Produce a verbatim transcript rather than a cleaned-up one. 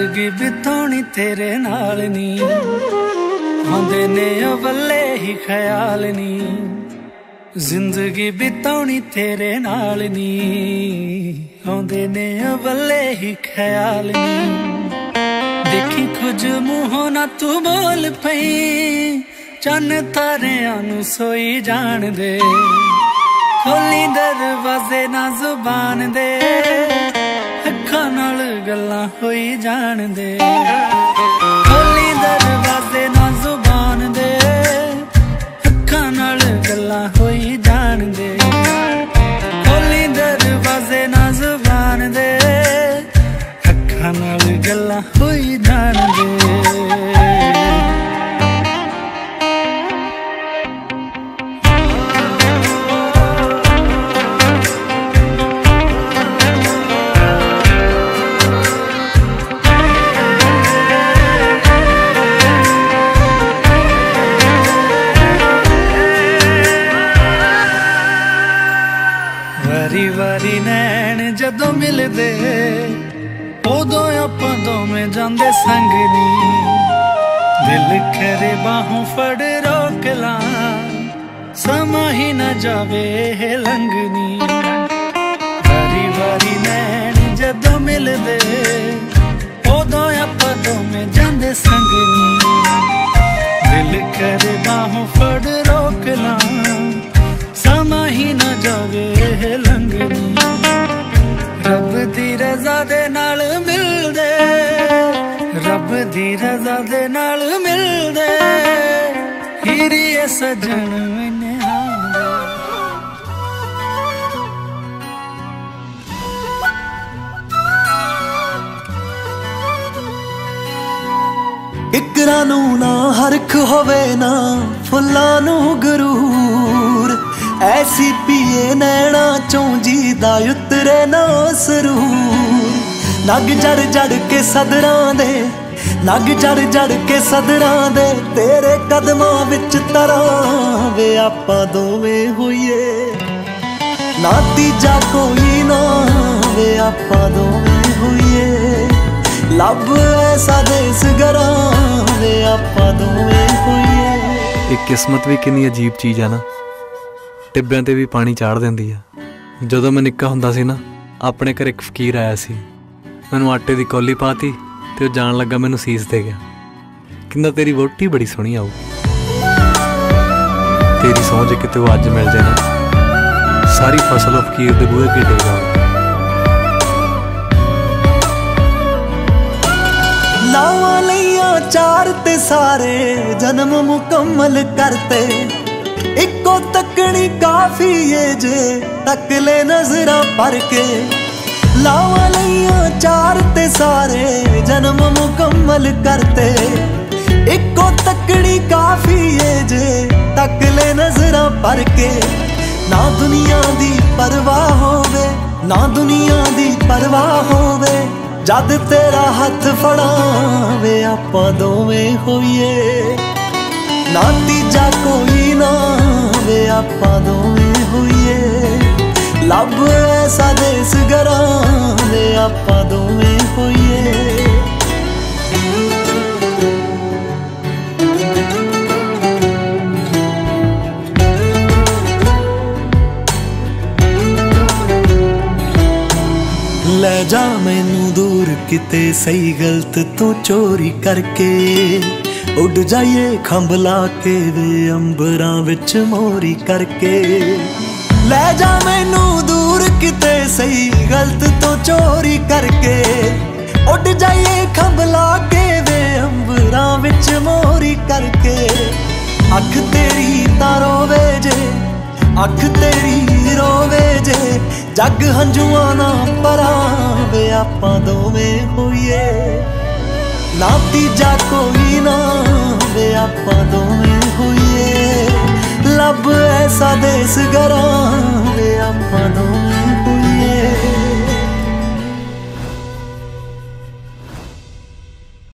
जिंदगी बितानी तेरे नाल नी, आंदे ने अवले ही ख्याल नी। जिंदगी बितानी तेरे नाल नी, आंदे ने अवले ही ख्याल नी। देखी कुछ मुंहों ना तू बोल पई, चन्न तारियां नू सोई जान दे। खोली दरवाजे ना जुबान दे, अखां नाल गल्लां होई जान दे। खोली दरवाजे ना जुबान दे, अखां नाल गल्लां होई जान दे। खोली दरवाजे ना जुबान दे, अखां नाल गल्लां होई जान दे। वारी वारी नैन जदों मिलदे, उदों आपां दोवें जांदे संग नी। दिल करे बाहों फड़ रोक ला, समा ही न जावे लंघनी। वारी वारी नैन जदों मिलदे, उदों आपां दोवें जांदे संग नी। दिल करे बाहों फड़ रोक ला, समा ही न जावे लंघनी। रब दी रज़ा दे नाल मिलदे, रब दी रज़ा दे नाल मिलदे, हीरिए सजन मैंने इकरा नू ना हरख होवे ना फुल्लां नू गरूर। ऐसी पिए नैना चों जीदा उतरे ना सरूर। नग जड़ जड़ के सदरां दे, नग जड़ जड़ के सदरां दे, तेरे कदमां विच तरां वे आपां दोवें होइए। ना तीजा कोई ना वे आपां दोवें होइए। लब ऐसा देस गरां वे आपां दोवें होइए। एक किस्मत भी कितनी अजीब चीज़ है ना, ਟਿੱਬਿਆਂ ਤੇ ਵੀ ਪਾਣੀ ਚਾੜ ਦਿੰਦੀ ਆ। ਜਦੋਂ ਮੈਂ ਨਿੱਕਾ ਹੁੰਦਾ ਸੀ ਨਾ, ਆਪਣੇ ਘਰ ਇੱਕ ਫਕੀਰ ਆਇਆ ਸੀ। ਮੈਨੂੰ ਆਟੇ ਦੀ ਕੌਲੀ ਪਾਤੀ ਤੇ ਉਹ ਜਾਣ ਲੱਗਾ ਮੈਨੂੰ ਸੀਸ ਦੇ ਗਿਆ। ਕਹਿੰਦਾ ਤੇਰੀ ਵਹੁਟੀ ਬੜੀ ਸੋਹਣੀ ਆਊ। ਤੇਰੀ ਸਹੁੰ ਜੇ ਕਿਤੇ ਉਹ ਅੱਜ ਮਿਲ ਜੇ ਨਾ, ਸਾਰੀ ਫਸਲ ਉਹ ਫਕੀਰ ਦੇ ਬੂਹੇ ਅੱਗੇ ਡੇਗਾ। ਲਾਵਾਂ ਲਈਆਂ ਚਾਰ ਤੇ ਸਾਰੇ ਜਨਮ ਮੁਕੰਮਲ ਕਰਤੇ। इको तकनी काफी है जे तक ले नजरा पर के। लावा लइया चार ते सारे जन्म मुकम्मल करते। इको तकनी काफी है जे तक ले नजरा पर के। ना दुनिया दी परवाह होवे, ना दुनिया दी परवाह होवे, जद तेरा हथ फड़ावे आपां दोवें होइए। ना तीजा कोई ना वे आपां दोवें होइए। लब ऐसा देस गरां वे आपां दोवें होइए। ले जा मैनू दूर किते सही गलत तू चोरी करके। उड़ जाइए खंभला के वे अंबरां विच मोरी करके। ले जा मैनू दूर किते सही गलत तो चोरी करके। उड़ जाइए खंभला के वे अंबरां विच मोरी करके। अख तेरी तां रोवे जे, अख तेरी रोवे जे, जग हंजुआं ना परावे आपां दोवें होइए। ना तीजा कोई ना वे आपां दोवें होइए। लब ऐसा देस गरां वे आपां